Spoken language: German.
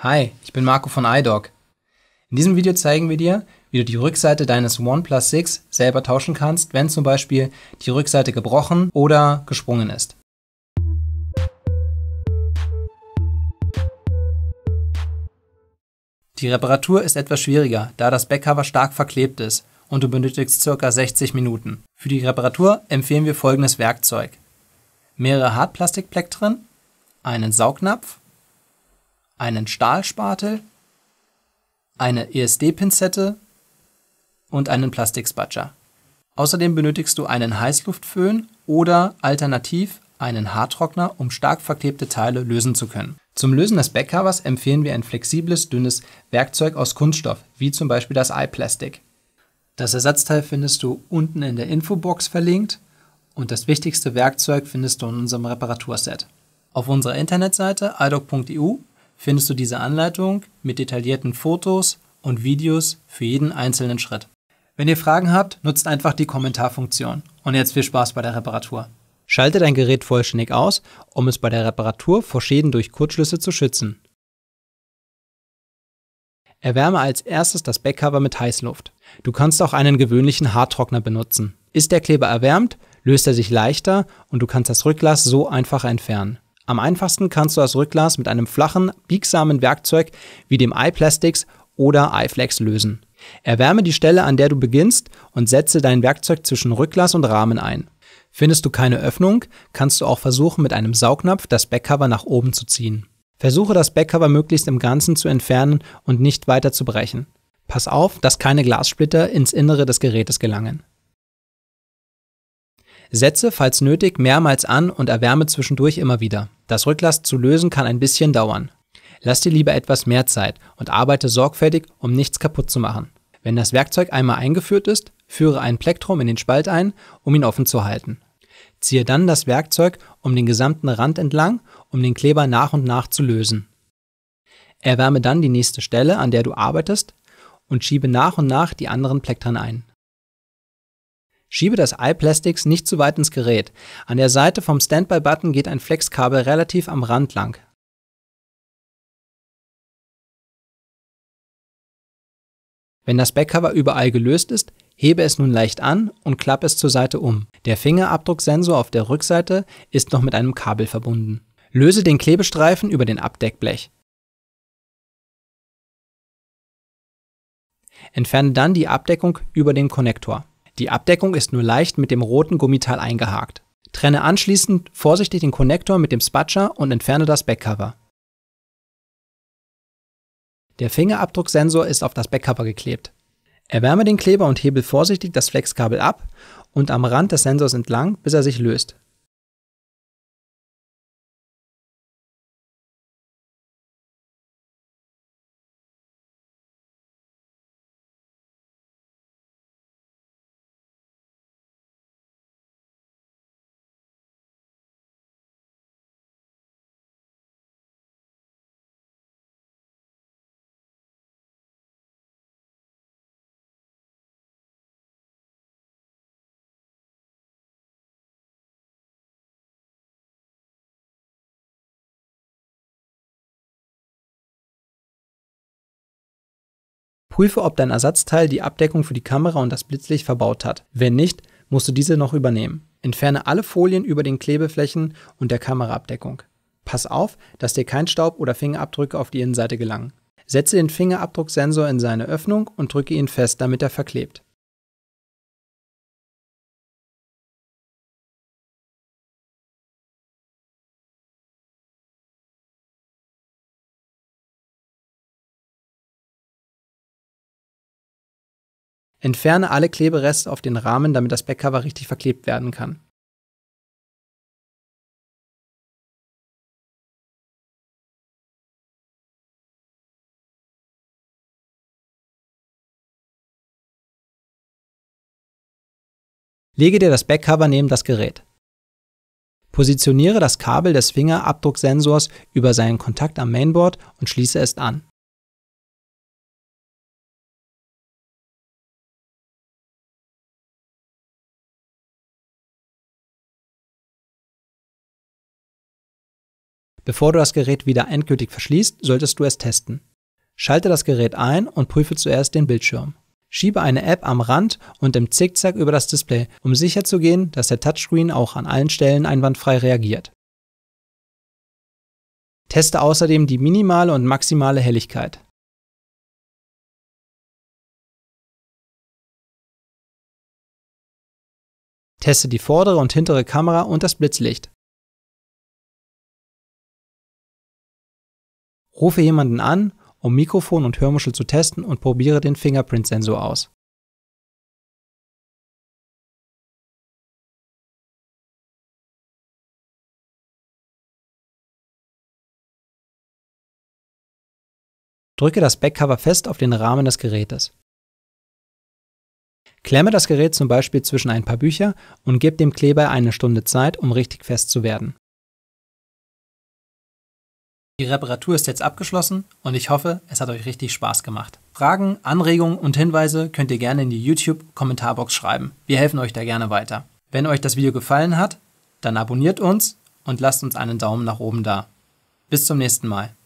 Hi, ich bin Marco von iDock. In diesem Video zeigen wir dir, wie du die Rückseite deines OnePlus 6 selber tauschen kannst, wenn zum Beispiel die Rückseite gebrochen oder gesprungen ist. Die Reparatur ist etwas schwieriger, da das Backcover stark verklebt ist und du benötigst ca. 60 Minuten. Für die Reparatur empfehlen wir folgendes Werkzeug: mehrere Hartplastikplektren, einen Saugnapf, einen Stahlspatel, eine ESD-Pinzette und einen Plastikspatscher. Außerdem benötigst du einen Heißluftföhn oder alternativ einen Haartrockner, um stark verklebte Teile lösen zu können. Zum Lösen des Backcovers empfehlen wir ein flexibles, dünnes Werkzeug aus Kunststoff, wie zum Beispiel das iPlastic. Das Ersatzteil findest du unten in der Infobox verlinkt und das wichtigste Werkzeug findest du in unserem Reparaturset. Auf unserer Internetseite iDock.eu findest du diese Anleitung mit detaillierten Fotos und Videos für jeden einzelnen Schritt. Wenn ihr Fragen habt, nutzt einfach die Kommentarfunktion. Und jetzt viel Spaß bei der Reparatur. Schalte dein Gerät vollständig aus, um es bei der Reparatur vor Schäden durch Kurzschlüsse zu schützen. Erwärme als erstes das Backcover mit Heißluft. Du kannst auch einen gewöhnlichen Haartrockner benutzen. Ist der Kleber erwärmt, löst er sich leichter und du kannst das Rückglas so einfacher entfernen. Am einfachsten kannst du das Rückglas mit einem flachen, biegsamen Werkzeug wie dem iPlastics oder iFlex lösen. Erwärme die Stelle, an der du beginnst, und setze dein Werkzeug zwischen Rückglas und Rahmen ein. Findest du keine Öffnung, kannst du auch versuchen, mit einem Saugnapf das Backcover nach oben zu ziehen. Versuche das Backcover möglichst im Ganzen zu entfernen und nicht weiter zu brechen. Pass auf, dass keine Glassplitter ins Innere des Gerätes gelangen. Setze, falls nötig, mehrmals an und erwärme zwischendurch immer wieder. Das Rückglas zu lösen kann ein bisschen dauern. Lass dir lieber etwas mehr Zeit und arbeite sorgfältig, um nichts kaputt zu machen. Wenn das Werkzeug einmal eingeführt ist, führe ein Plektrum in den Spalt ein, um ihn offen zu halten. Ziehe dann das Werkzeug um den gesamten Rand entlang, um den Kleber nach und nach zu lösen. Erwärme dann die nächste Stelle, an der du arbeitest, und schiebe nach und nach die anderen Plektren ein. Schiebe das iPlastics nicht zu weit ins Gerät. An der Seite vom Standby-Button geht ein Flexkabel relativ am Rand lang. Wenn das Backcover überall gelöst ist, hebe es nun leicht an und klappe es zur Seite um. Der Fingerabdrucksensor auf der Rückseite ist noch mit einem Kabel verbunden. Löse den Klebestreifen über den Abdeckblech. Entferne dann die Abdeckung über den Konnektor. Die Abdeckung ist nur leicht mit dem roten Gummiteil eingehakt. Trenne anschließend vorsichtig den Konnektor mit dem Spatscher und entferne das Backcover. Der Fingerabdrucksensor ist auf das Backcover geklebt. Erwärme den Kleber und hebel vorsichtig das Flexkabel ab und am Rand des Sensors entlang, bis er sich löst. Prüfe, ob dein Ersatzteil die Abdeckung für die Kamera und das Blitzlicht verbaut hat. Wenn nicht, musst du diese noch übernehmen. Entferne alle Folien über den Klebeflächen und der Kameraabdeckung. Pass auf, dass dir kein Staub oder Fingerabdrücke auf die Innenseite gelangen. Setze den Fingerabdrucksensor in seine Öffnung und drücke ihn fest, damit er verklebt. Entferne alle Klebereste auf den Rahmen, damit das Backcover richtig verklebt werden kann. Lege dir das Backcover neben das Gerät. Positioniere das Kabel des Fingerabdrucksensors über seinen Kontakt am Mainboard und schließe es an. Bevor du das Gerät wieder endgültig verschließt, solltest du es testen. Schalte das Gerät ein und prüfe zuerst den Bildschirm. Schiebe eine App am Rand und im Zickzack über das Display, um sicherzugehen, dass der Touchscreen auch an allen Stellen einwandfrei reagiert. Teste außerdem die minimale und maximale Helligkeit. Teste die vordere und hintere Kamera und das Blitzlicht. Rufe jemanden an, um Mikrofon und Hörmuschel zu testen und probiere den Fingerprint-Sensor aus. Drücke das Backcover fest auf den Rahmen des Gerätes. Klemme das Gerät zum Beispiel zwischen ein paar Bücher und gib dem Kleber eine Stunde Zeit, um richtig fest zu werden. Die Reparatur ist jetzt abgeschlossen und ich hoffe, es hat euch richtig Spaß gemacht. Fragen, Anregungen und Hinweise könnt ihr gerne in die YouTube-Kommentarbox schreiben. Wir helfen euch da gerne weiter. Wenn euch das Video gefallen hat, dann abonniert uns und lasst uns einen Daumen nach oben da. Bis zum nächsten Mal.